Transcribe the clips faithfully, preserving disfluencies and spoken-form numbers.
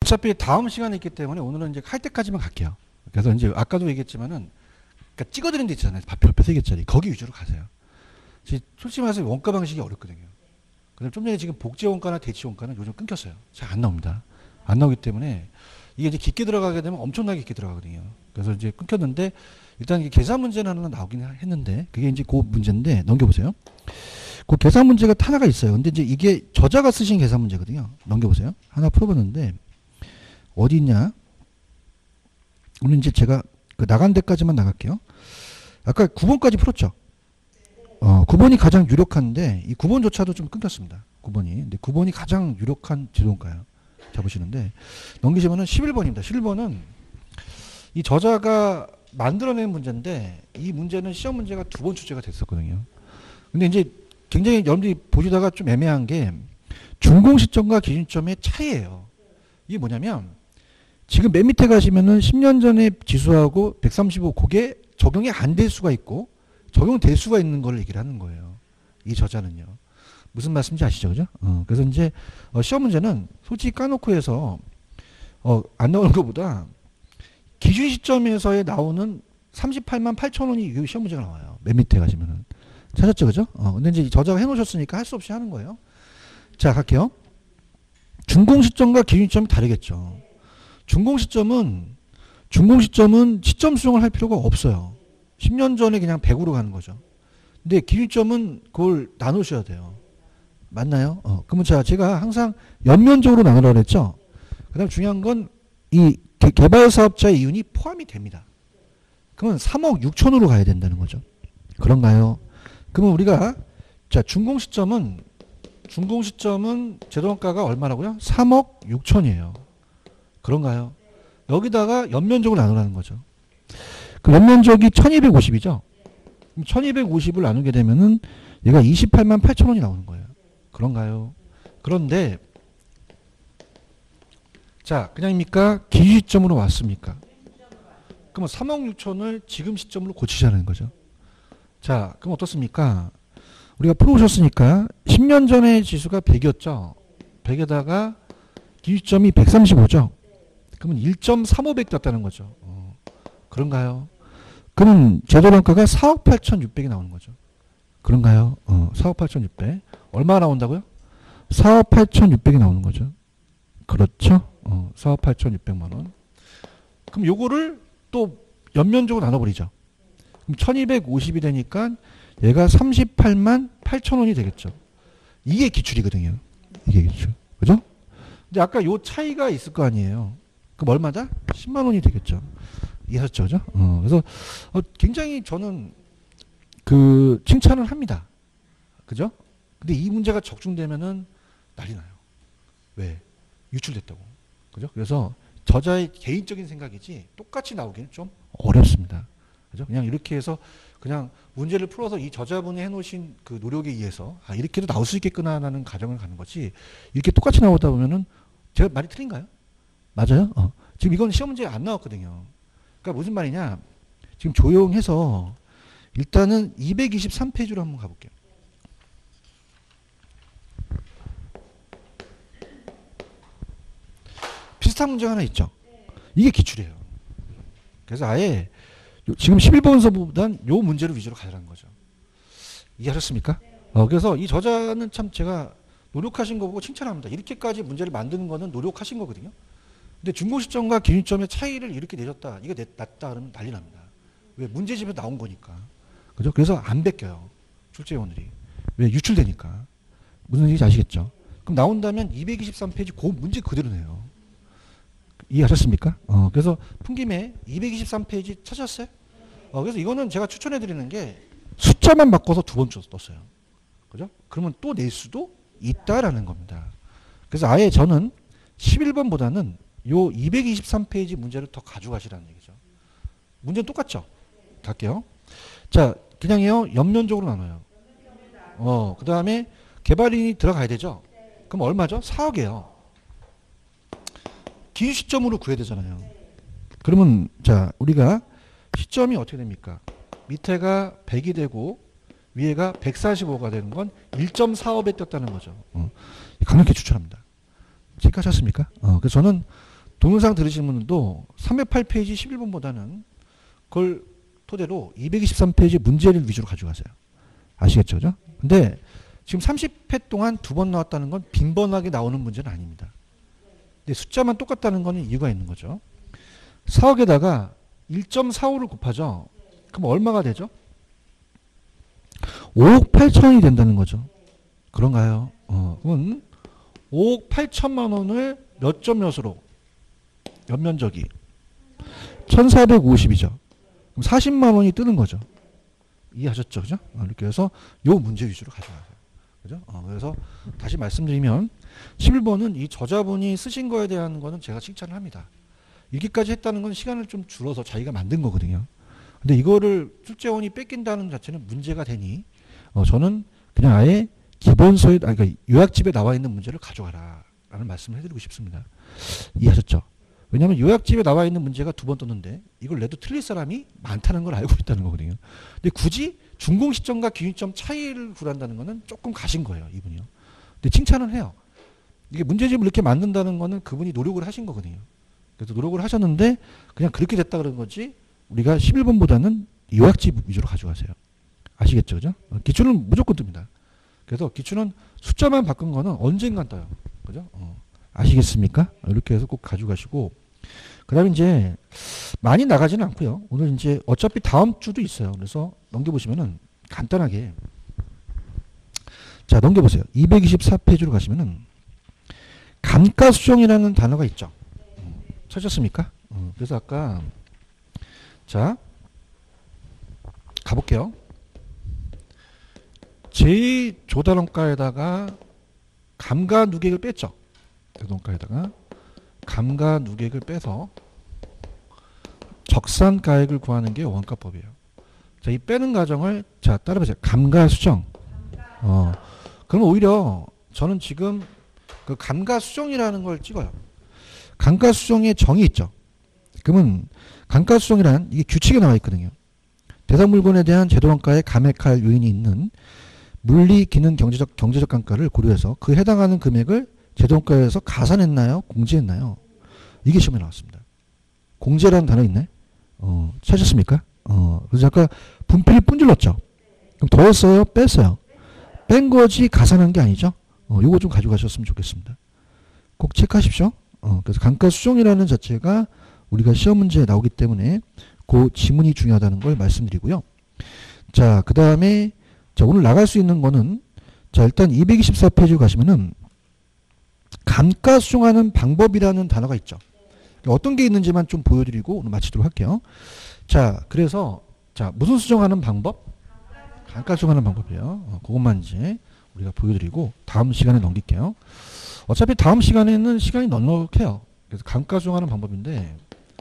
어차피 다음 시간에 있기 때문에 오늘은 이제 할 때까지만 갈게요. 그래서 이제 아까도 얘기했지만은 그러니까 찍어드린 데 있잖아요. 별표 세 개짜리. 거기 위주로 가세요. 솔직히 말해서 원가 방식이 어렵거든요. 그다음 좀 전에 지금 복제 원가나 대치 원가는 요즘 끊겼어요. 잘 안 나옵니다. 안 나오기 때문에 이게 이제 깊게 들어가게 되면 엄청나게 깊게 들어가거든요. 그래서 이제 끊겼는데 일단 이게 계산 문제는 하나 나오긴 했는데 그게 이제 그 문제인데 넘겨보세요. 그 계산 문제가 하나가 있어요. 근데 이제 이게 저자가 쓰신 계산 문제거든요. 넘겨보세요. 하나 풀어봤는데 어디 있냐? 오늘 이제 제가 그 나간 데까지만 나갈게요. 아까 구 번까지 풀었죠. 어, 구 번이 가장 유력한데 이 구 번조차도 좀 끊겼습니다. 구 번이. 근데 구 번이 가장 유력한 제도인가요? 잡으시는데 넘기시면은 십일 번입니다. 십일 번은 이 저자가 만들어낸 문제인데 이 문제는 시험 문제가 두 번 출제가 됐었거든요. 근데 이제 굉장히 여러분들이 보시다가 좀 애매한 게 준공 시점과 기준점의 차이예요. 이게 뭐냐면 지금 맨 밑에 가시면은 십 년 전에 지수하고 백삼십오 그게 적용이 안 될 수가 있고 적용될 수가 있는 걸 얘기를 하는 거예요. 이 저자는요. 무슨 말씀인지 아시죠? 그죠? 어, 그래서 이제 어, 시험 문제는 솔직히 까놓고 해서 어, 안 나오는 것보다 기준 시점에서의 나오는 삼십팔만 팔천 원이 시험 문제가 나와요. 맨 밑에 가시면은. 찾았죠? 그죠? 어, 근데 이제 저자가 해놓으셨으니까 할 수 없이 하는 거예요. 자, 갈게요. 준공 시점과 기준 시점이 다르겠죠. 준공 시점은, 준공 시점은 시점 수정을 할 필요가 없어요. 십 년 전에 그냥 백으로 가는 거죠. 근데 기준점은 그걸 나누셔야 돼요. 맞나요? 어, 그러면 자, 제가 항상 연면적으로 나누라고 했죠? 그 다음 중요한 건 이 개발사업자의 이윤이 포함이 됩니다. 그러면 삼억 육천으로 가야 된다는 거죠. 그런가요? 그러면 우리가 자, 준공 시점은 준공 시점은 제도원가가 얼마라고요? 삼억 육천이에요. 그런가요? 여기다가 연면적으로 나누라는 거죠. 그 연면적이 천이백오십이죠. 그럼 천이백오십을 나누게 되면은 얘가 이십팔만 팔천 원이 나오는 거예요. 그런가요? 그런데 자, 그냥입니까? 기준 시점으로 왔습니까? 그러면 삼억 육천을 지금 시점으로 고치자는 거죠. 자, 그럼 어떻습니까? 우리가 풀어오셨으니까 십 년 전에 지수가 백이었죠. 백에다가 기준점이 백삼십오죠. 그러면 일 점 삼오백 떴다는 거죠. 어, 그런가요? 그러면 제도단가가 사억 팔천육백이 나오는 거죠. 그런가요? 어, 사억 팔천육백. 얼마 나온다고요? 사억 팔천육백이 나오는 거죠. 그렇죠? 어, 사억 팔천육백만 원. 그럼 요거를 또 연면적으로 나눠버리죠. 그럼 천이백오십이 되니까 얘가 삼십팔만 팔천 원이 되겠죠. 이게 기출이거든요. 이게 기출. 그죠? 근데 아까 요 차이가 있을 거 아니에요. 그럼 얼마다? 십만 원이 되겠죠. 이해하셨죠? 그죠? 어, 그래서 어, 굉장히 저는 그 칭찬을 합니다. 그죠? 근데 이 문제가 적중되면은 난리 나요. 왜? 유출됐다고. 그죠? 그래서 저자의 개인적인 생각이지 똑같이 나오기는 좀 어렵습니다. 그죠? 그냥 이렇게 해서 그냥 문제를 풀어서 이 저자분이 해놓으신 그 노력에 의해서 아, 이렇게도 나올 수 있겠구나라는 가정을 가는 거지 이렇게 똑같이 나오다 보면은 제가 말이 틀린가요? 맞아요? 어. 지금 이건 시험 문제에 안 나왔거든요. 그러니까 무슨 말이냐? 지금 조용해서 일단은 이백이십삼 페이지로 한번 가볼게요. 비슷한 문제가 하나 있죠. 이게 기출이에요. 그래서 아예 지금 십일 번서보단 요 문제를 위주로 가자는 거죠. 이해하셨습니까? 어, 그래서 이 저자는 참 제가 노력하신 거 보고 칭찬합니다. 이렇게까지 문제를 만드는 거는 노력하신 거거든요. 근데 준공 시점과 기준점의 차이를 이렇게 내렸다, 이거 냈다 그러면 난리 납니다. 왜? 문제집에 나온 거니까. 그죠? 그래서 안 베껴요. 출제원들이. 왜? 유출되니까. 무슨 얘기인지 아시겠죠? 그럼 나온다면 이백이십삼 페이지 그 문제 그대로 내요. 이해하셨습니까? 어, 그래서 풍김에 이백이십삼 페이지 찾았어요? 어, 그래서 이거는 제가 추천해 드리는 게 숫자만 바꿔서 두 번 떴어요. 그죠? 그러면 또 낼 수도 있다라는 겁니다. 그래서 아예 저는 십일 번보다는 요 이백이십삼 페이지 문제를 더 가져가시라는 얘기죠. 문제는 똑같죠? 갈게요. 자, 그냥요, 연면적으로 나눠요. 어, 그 다음에 개발인이 들어가야 되죠? 그럼 얼마죠? 사억이에요. 기준 시점으로 구해야 되잖아요. 그러면 자, 우리가 시점이 어떻게 됩니까? 밑에가 백이 되고 위에가 백사십오가 되는 건 일 점 사오 배 떴다는 거죠. 어, 강력히 추천합니다. 체크하셨습니까? 어, 그래서 저는 동영상 들으시는 분들도 삼백팔 페이지 십일 번보다는 그걸 토대로 이백이십삼 페이지 문제를 위주로 가져가세요. 아시겠죠? 그죠? 근데 지금 삼십 회 동안 두 번 나왔다는 건 빈번하게 나오는 문제는 아닙니다. 근데 숫자만 똑같다는 거는 이유가 있는 거죠. 사억에다가 일 점 사오를 곱하죠. 그럼 얼마가 되죠? 오억 팔천이 된다는 거죠. 그런가요? 어, 그러면 오억 팔천만 원을 몇 점 몇으로? 연면적이 천사백오십이죠. 그럼 사십만 원이 뜨는 거죠. 이해하셨죠? 그죠? 어, 이렇게 해서 요 문제 위주로 가져가세요. 그죠? 어, 그래서 다시 말씀드리면 십일 번은 이 저자분이 쓰신 거에 대한 거는 제가 칭찬을 합니다. 이렇게까지 했다는 건 시간을 좀 줄어서 자기가 만든 거거든요. 근데 이거를 출제원이 뺏긴다는 자체는 문제가 되니 어, 저는 그냥 아예 기본서에, 아니, 그러니까 요약집에 나와 있는 문제를 가져가라 라는 말씀을 해드리고 싶습니다. 이해하셨죠? 왜냐하면 요약집에 나와 있는 문제가 두 번 떴는데 이걸 내도 틀릴 사람이 많다는 걸 알고 있다는 거거든요. 근데 굳이 준공 시점과 기준점 차이를 구한다는 거는 조금 가신 거예요, 이분이요. 근데 칭찬을 해요. 이게 문제집을 이렇게 만든다는 거는 그분이 노력을 하신 거거든요. 그래서 노력을 하셨는데 그냥 그렇게 됐다 그런 거지 우리가 십일 번보다는 요약집 위주로 가져가세요. 아시겠죠? 그죠? 기출은 무조건 뜹니다. 그래서 기출은 숫자만 바꾼 거는 언젠간 떠요. 그죠? 어. 아시겠습니까? 이렇게 해서 꼭 가져가시고 그 다음에 이제 많이 나가지는 않고요. 오늘 이제 어차피 다음 주도 있어요. 그래서 넘겨보시면은 간단하게 자 넘겨보세요. 이백이십사 페이지로 가시면은 감가수정이라는 단어가 있죠. 음, 찾았습니까? 음, 그래서 아까 자 가볼게요. 제이 조달원가에다가 감가누객을 뺐죠. 대동가에다가 감가누객을 빼서 적산가액을 구하는 게 원가법이에요. 자, 이 빼는 과정을 자 따라보세요. 감가수정. 어, 그럼 오히려 저는 지금 그 감가수정이라는 걸 찍어요. 감가수정의 정의 있죠. 그러면 감가수정이란 이게 규칙에 나와 있거든요. 대상 물건에 대한 제도원가에 감액할 요인이 있는 물리, 기능, 경제적, 경제적 감가를 고려해서 그 해당하는 금액을 제도원가에서 가산했나요? 공제했나요? 이게 시험에 나왔습니다. 공제라는 단어 있네? 어, 찾으셨습니까? 어, 그래서 아까 분필 분질렀죠? 그럼 더했어요? 뺐어요? 뺀 거지 가산한 게 아니죠? 어, 요거 좀 가져가셨으면 좋겠습니다. 꼭 체크하십시오. 어, 그래서 감가수정이라는 자체가 우리가 시험 문제에 나오기 때문에 그 지문이 중요하다는 걸 말씀드리고요. 자, 그 다음에 자, 오늘 나갈 수 있는 거는 자, 일단 이백이십사 페이지로 가시면은 감가수정하는 방법이라는 단어가 있죠. 어떤 게 있는지만 좀 보여드리고 오늘 마치도록 할게요. 자, 그래서 자, 무슨 수정하는 방법? 감가수정하는 방법이에요. 어, 그것만 이제 우리가 보여드리고 다음 시간에 넘길게요. 어차피 다음 시간에는 시간이 넉넉해요. 그래서 감가수정하는 방법인데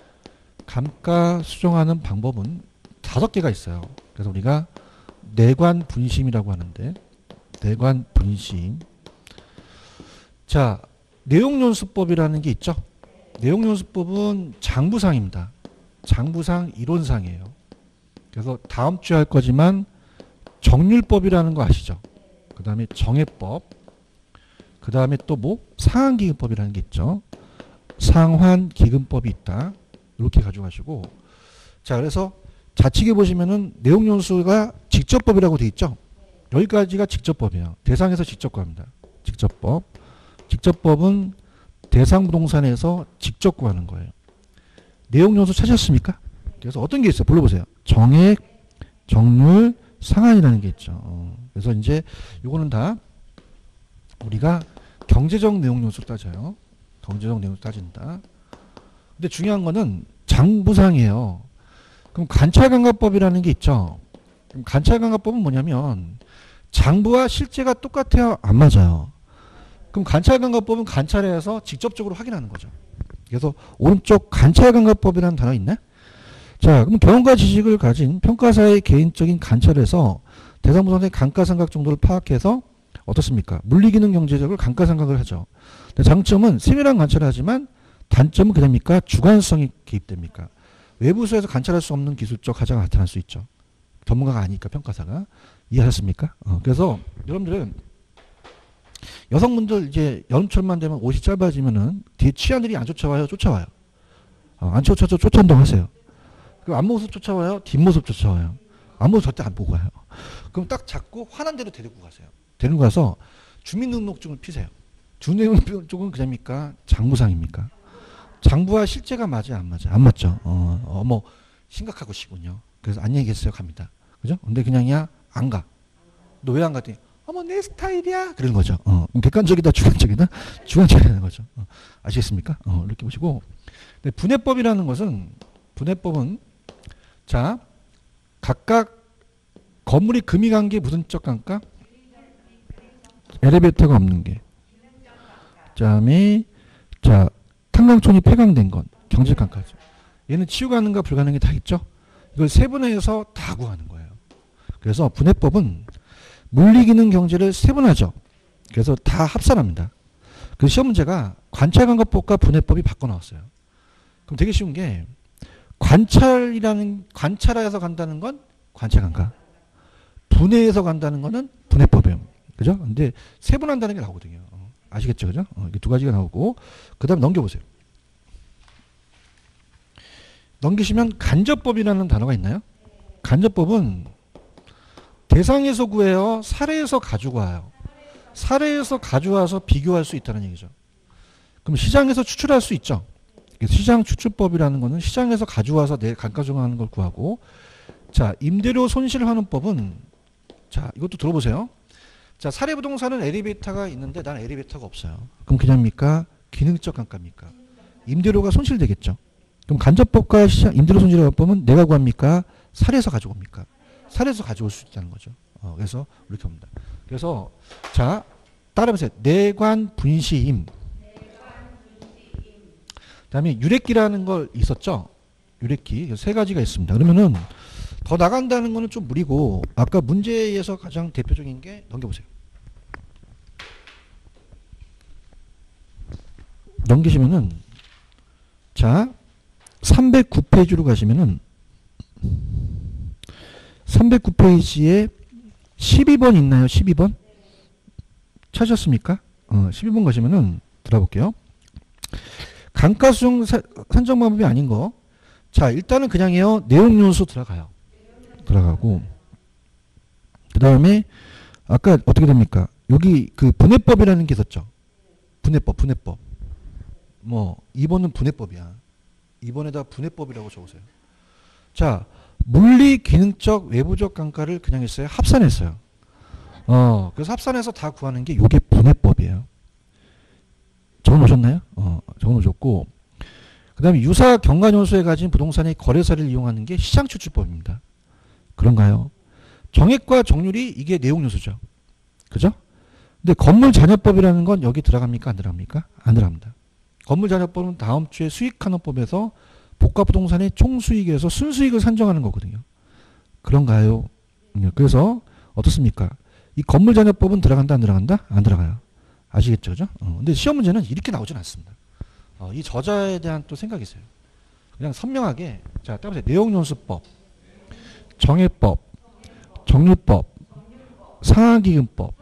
감가수정하는 방법은 다섯 개가 있어요. 그래서 우리가 내관 분심이라고 하는데 내관 분심. 자, 내용연수법이라는 게 있죠. 내용연수법은 장부상입니다. 장부상 이론상이에요. 그래서 다음 주에 할 거지만 정률법이라는 거 아시죠? 그 다음에 정해법. 그 다음에 또 뭐? 상환기금법이라는 게 있죠. 상환기금법이 있다. 이렇게 가져가시고 자, 그래서 좌측에 보시면은 내용연수가 직접법이라고 돼 있죠. 여기까지가 직접법이에요. 대상에서 직접 구합니다. 직접법. 직접법은 대상 부동산에서 직접 구하는 거예요. 내용연수 찾으셨습니까? 그래서 어떤 게 있어요? 불러보세요. 정액, 정률, 상환이라는 게 있죠. 어, 그래서 이제 요거는 다 우리가 경제적 내용연수를 따져요. 경제적 내용을 따진다. 근데 중요한 거는 장부상이에요. 그럼 관찰감가법이라는 게 있죠. 그럼 관찰감가법은 뭐냐면 장부와 실제가 똑같아요? 안 맞아요. 그럼 관찰감가법은 관찰해서 직접적으로 확인하는 거죠. 그래서 오른쪽 관찰감가법이라는 단어 있네? 자, 그럼 경험과 지식을 가진 평가사의 개인적인 관찰에서 대상부동산의 감가상각 정도를 파악해서 어떻습니까? 물리기능 경제적으로 감가상각을 하죠. 근데 장점은 세밀한 관찰을 하지만 단점은 그됩니까? 주관성이 개입됩니까? 외부서에서 관찰할 수 없는 기술적 하자가 나타날 수 있죠. 전문가가 아니니까 평가사가. 이해하셨습니까? 어, 그래서 여러분들은 여성분들 이제 여름철만 되면 옷이 짧아지면은 뒤에 치아들이 안 쫓아와요? 쫓아와요. 어, 안 쫓아줘 쫓아운동 하세요. 그럼 앞모습 쫓아와요? 뒷모습 쫓아와요? 앞모습 절대 안 보고 가요. 그럼 딱 잡고 화난 대로 데리고 가세요. 데리고 가서 주민등록증을 피세요. 주민등록증은 그냥입니까? 장부상입니까? 장부와 실제가 맞아요? 안 맞아요? 안 맞죠? 어, 어, 뭐 심각하고시군요. 그래서 안녕히 계세요 갑니다. 그죠? 근데 그냥이야 안 가. 너 왜 안 갔더니 어머 내 스타일이야 그러는 거죠. 어, 객관적이다 주관적이다 주관적이라는 거죠. 어, 아시겠습니까? 어, 이렇게 보시고 근데 분해법이라는 것은 분해법은 자 각각 건물이 금이 간 게 무슨 적 강가? 엘리베이터가 없는 게. 그다음에 자 탄광촌이 폐광된 건 경제 강가죠. 얘는 치유 가능과 불가능이 다 있죠. 이걸 세분화해서 다 구하는 거예요. 그래서 분해법은 물리기능 경제를 세분화하죠. 그래서 다 합산합니다. 그 시험 문제가 관찰감각법과 분해법이 바꿔 나왔어요. 그럼 되게 쉬운 게 관찰이라는 관찰해서 간다는 건 관찰감각, 분해해서 간다는 거는 분해법이에요. 그죠? 근데 세분한다는 게 나오거든요. 어, 아시겠죠? 그죠? 어, 이게 두 가지가 나오고 그 다음에 넘겨보세요. 넘기시면 간접법이라는 단어가 있나요? 간접법은 대상에서 구해요? 사례에서 가지고 와요? 사례에서 가져와서 비교할 수 있다는 얘기죠. 그럼 시장에서 추출할 수 있죠. 시장 추출법이라는 거는 시장에서 가져와서 내 감가정하는 걸 구하고 자 임대료 손실환원법은 자 이것도 들어보세요. 자 사례부동산은 엘리베이터가 있는데 난 엘리베이터가 없어요. 그럼 그냥입니까? 기능적 감가입니까? 임대료가 손실되겠죠. 그럼 간접법과 시장 임대료 손실환원법은 내가 구합니까? 사례에서 가져옵니까? 사례에서 가져올 수 있다는 거죠. 어, 그래서 이렇게 봅니다. 그래서 자 따라해보세요. 내관 분시임. 그다음에 유래기라는 걸 있었죠. 유래기 세 가지가 있습니다. 그러면은 더 나간다는 거는 좀 무리고 아까 문제에서 가장 대표적인 게 넘겨보세요. 넘기시면은 자 삼백구 페이지로 가시면은 삼백구 페이지에 십이 번 있나요? 십이 번? 찾으셨습니까? 어, 십이 번 가시면은 들어볼게요. 감가수용 산정 방법이 아닌 거. 자, 일단은 그냥요. 내용 요소 들어가요. 들어가고. 그 다음에 아까 어떻게 됩니까? 여기 그 분해법이라는 게 있었죠. 분해법, 분해법. 뭐 이 번은 분해법이야. 이 번에다 분해법이라고 적으세요. 자, 물리 기능적 외부적 감가를 그냥 했어요. 합산했어요. 어, 그래서 합산해서 다 구하는 게 요게 분해법이에요. 적어놓으셨나요? 어, 적어놓으셨고 그 다음에 유사 경관요소에 가진 부동산의 거래사를 이용하는 게 시장추출법입니다. 그런가요? 정액과 정률이 이게 내용요소죠. 그죠? 근데 건물잔여법이라는 건 여기 들어갑니까? 안 들어갑니까? 안 들어갑니다. 건물잔여법은 다음 주에 수익환원법에서 복합부동산의 총수익에서 순수익을 산정하는 거거든요. 그런가요? 그래서 어떻습니까? 이 건물잔여법은 들어간다 안 들어간다? 안 들어가요. 아시겠죠? 그죠? 어, 근데 시험 문제는 이렇게 나오진 않습니다. 어, 이 저자에 대한 또 생각이 있어요. 그냥 선명하게 자 따라보세요. 내용연수법, 정해법, 정률법, 상하기금법,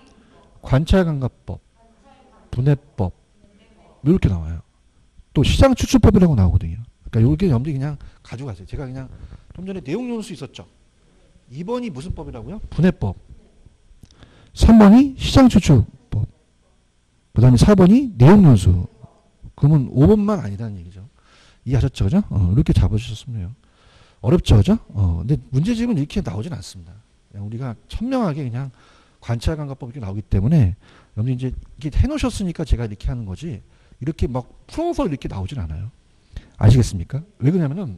관찰감각법, 분해법 이렇게 나와요. 또 시장추출법이라고 나오거든요. 그러니까 이렇게 염두에 그냥 가져가세요. 제가 그냥 좀 전에 내용연수 있었죠. 이 번이 무슨 법이라고요? 분해법. 삼 번이 시장추출법. 그 다음에 사 번이 내용연수. 그러면 오 번만 아니다는 얘기죠. 이해하셨죠? 그죠? 어, 이렇게 잡아주셨으면 해요. 어렵죠? 그죠? 어, 근데 문제집은 이렇게 나오진 않습니다. 그냥 우리가 선명하게 그냥 관찰감각법 이렇게 나오기 때문에 여러분 이제 이렇게 해놓으셨으니까 제가 이렇게 하는 거지 이렇게 막 풀어서 이렇게 나오진 않아요. 아시겠습니까? 왜 그러냐면은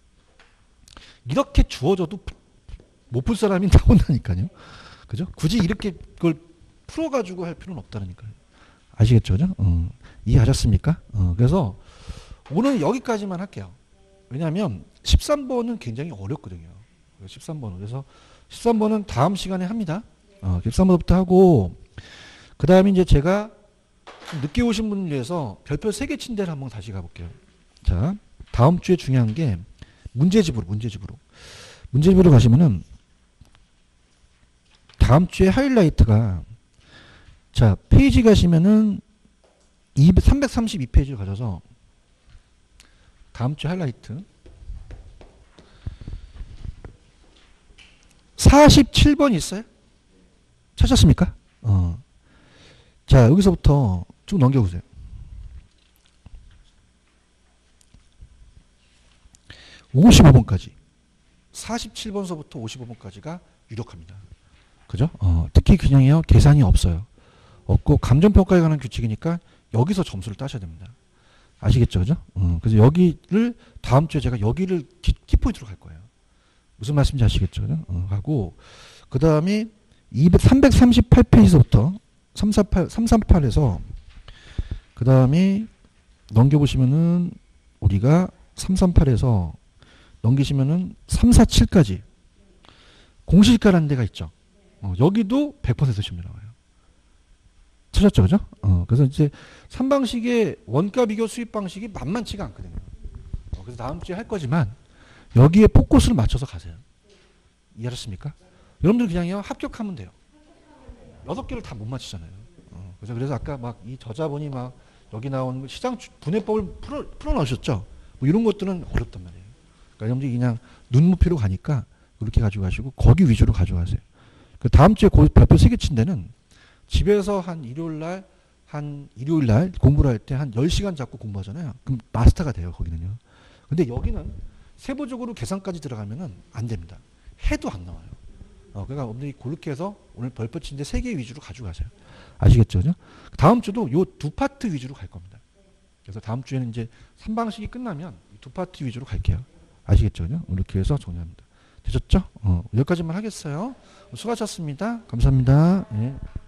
이렇게 주어져도 못 풀 사람이 나온다니까요. 그죠? 굳이 이렇게 그걸 풀어가지고 할 필요는 없다니까요. 아시겠죠? 그죠? 어, 이해하셨습니까? 어, 그래서 오늘 여기까지만 할게요. 왜냐하면 십삼 번은 굉장히 어렵거든요. 십삼 번은. 그래서 십삼 번은 다음 시간에 합니다. 어, 십삼 번부터 하고 그 다음에 이제 제가 늦게 오신 분을 위해서 별표 세 개 친 데를 한번 다시 가볼게요. 자, 다음 주에 중요한 게 문제집으로, 문제집으로. 문제집으로 가시면은 다음 주에 하이라이트가 자, 페이지 가시면은 삼백삼십이 페이지를 가셔서 다음 주 하이라이트. 사십칠 번 있어요? 찾았습니까? 어. 자, 여기서부터 쭉 넘겨보세요. 오십오 번까지. 사십칠 번서부터 오십오 번까지가 유력합니다. 그죠? 어, 특히 그냥요, 계산이 없어요. 없고, 감정평가에 관한 규칙이니까 여기서 점수를 따셔야 됩니다. 아시겠죠? 그죠? 어, 그래서 여기를, 다음 주에 제가 여기를 키, 키포인트로 갈 거예요. 무슨 말씀인지 아시겠죠? 그죠? 어, 하고, 그 다음에 삼백삼십팔 페이지서부터 삼백사십팔, 삼백삼십팔에서 그 다음에 넘겨보시면은 우리가 삼백삼십팔에서 넘기시면은 삼백사십칠까지 공시지가라는 데가 있죠. 어, 여기도 백 퍼센트 시험이 나와요. 찾았죠, 그죠? 어, 그래서 이제 삼 방식의 원가 비교 수입 방식이 만만치가 않거든요. 어, 그래서 다음 주에 할 거지만 여기에 포커스를 맞춰서 가세요. 이해하셨습니까? 여러분들 그냥요 합격하면 돼요. 여섯 개를 다 못 맞히잖아요. 어, 그래서 그래서 아까 막 이 저자분이 막 여기 나온 시장 분해법을 풀어 풀어 넣으셨죠. 뭐 이런 것들은 어렵단 말이에요. 그러니까 여러분들이 그냥 눈높이로 가니까 그렇게 가지고 가시고 거기 위주로 가져가세요. 그 다음 주에 고, 발표 세 개 친 데는 집에서 한 일요일 날, 한 일요일 날 공부를 할 때 한 열 시간 잡고 공부하잖아요. 그럼 마스터가 돼요, 거기는요. 근데 여기는 세부적으로 계산까지 들어가면은 안 됩니다. 해도 안 나와요. 어, 그러니까 여러분들이 그렇게 해서 오늘 발표 친 데 세 개 위주로 가져가세요. 아시겠죠? 그죠? 다음 주도 요 두 파트 위주로 갈 겁니다. 그래서 다음 주에는 이제 삼 방식이 끝나면 두 파트 위주로 갈게요. 아시겠죠? 그죠? 이렇게 해서 정리합니다. 되셨죠? 어, 여기까지만 하겠어요. 수고하셨습니다. 감사합니다. 예.